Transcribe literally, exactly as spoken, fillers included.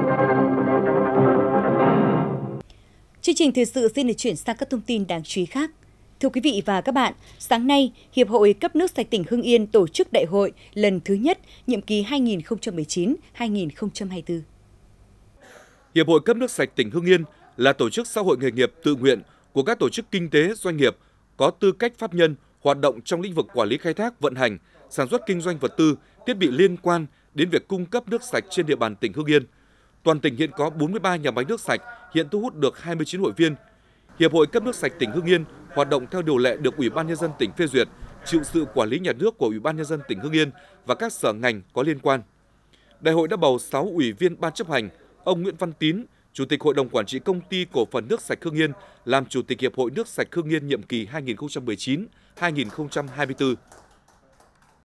Chương trình thời sự xin được chuyển sang các thông tin đáng chú ý khác. Thưa quý vị và các bạn, sáng nay, Hiệp hội Cấp nước sạch tỉnh Hưng Yên tổ chức đại hội lần thứ nhất, nhiệm kỳ hai nghìn không trăm mười chín đến hai nghìn không trăm hai mươi tư. Hiệp hội Cấp nước sạch tỉnh Hưng Yên là tổ chức xã hội nghề nghiệp tự nguyện của các tổ chức kinh tế, doanh nghiệp có tư cách pháp nhân hoạt động trong lĩnh vực quản lý khai thác, vận hành, sản xuất kinh doanh vật tư, thiết bị liên quan đến việc cung cấp nước sạch trên địa bàn tỉnh Hưng Yên. Toàn tỉnh hiện có bốn mươi ba nhà máy nước sạch, hiện thu hút được hai mươi chín hội viên. Hiệp hội Cấp nước sạch tỉnh Hưng Yên hoạt động theo điều lệ được Ủy ban Nhân dân tỉnh phê duyệt, chịu sự quản lý nhà nước của Ủy ban Nhân dân tỉnh Hưng Yên và các sở ngành có liên quan. Đại hội đã bầu sáu ủy viên ban chấp hành, ông Nguyễn Văn Tín, Chủ tịch Hội đồng Quản trị Công ty Cổ phần Nước sạch Hưng Yên, làm Chủ tịch Hiệp hội Nước sạch Hưng Yên nhiệm kỳ hai nghìn không trăm mười chín đến hai nghìn không trăm hai mươi tư.